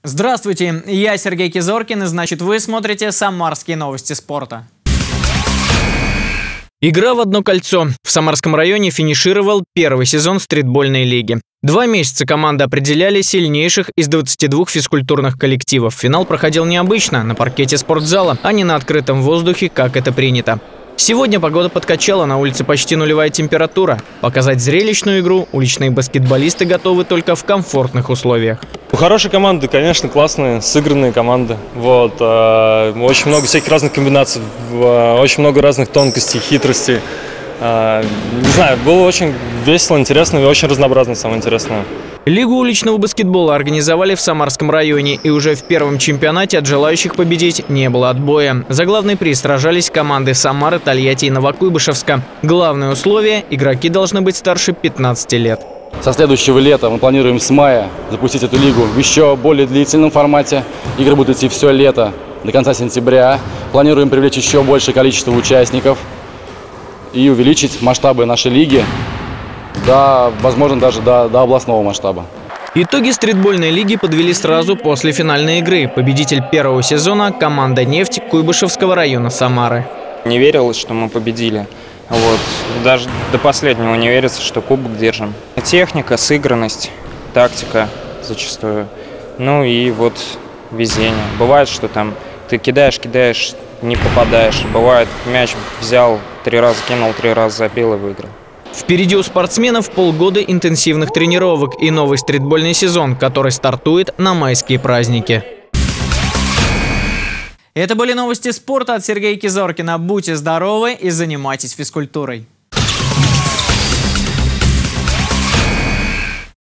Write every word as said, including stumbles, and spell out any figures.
Здравствуйте, я Сергей Кизоркин, и значит вы смотрите «Самарские новости спорта». Игра в одно кольцо. В Самарском районе финишировал первый сезон стритбольной лиги. Два месяца команды определяли сильнейших из двадцати двух физкультурных коллективов. Финал проходил необычно, на паркете спортзала, а не на открытом воздухе, как это принято. Сегодня погода подкачала, на улице почти нулевая температура. Показать зрелищную игру уличные баскетболисты готовы только в комфортных условиях. Хорошие команды, конечно, классные, сыгранные команды. Вот, э, очень много всяких разных комбинаций, э, очень много разных тонкостей, хитростей. Э, не знаю, было очень весело, интересно и очень разнообразно, самое интересное. Лигу уличного баскетбола организовали в Самарском районе, и уже в первом чемпионате от желающих победить не было отбоя. За главный приз сражались команды Самары, Тольятти и Новокуйбышевска. Главное условие – игроки должны быть старше пятнадцати лет. Со следующего лета мы планируем с мая запустить эту лигу в еще более длительном формате. Игры будут идти все лето до конца сентября. Планируем привлечь еще большее количество участников и увеличить масштабы нашей лиги, до, возможно, даже до, до областного масштаба. Итоги стритбольной лиги подвели сразу после финальной игры. Победитель первого сезона – команда «Нефть» Куйбышевского района Самары. Не верилось, что мы победили. Вот. Даже до последнего не верится, что кубок держим. Техника, сыгранность, тактика зачастую. Ну и вот везение. Бывает, что там ты кидаешь, кидаешь, не попадаешь. Бывает, мяч взял, три раза кинул, три раза забил и выиграл. Впереди у спортсменов полгода интенсивных тренировок и новый стритбольный сезон, который стартует на майские праздники. Это были новости спорта от Сергея Кизоркина. Будьте здоровы и занимайтесь физкультурой.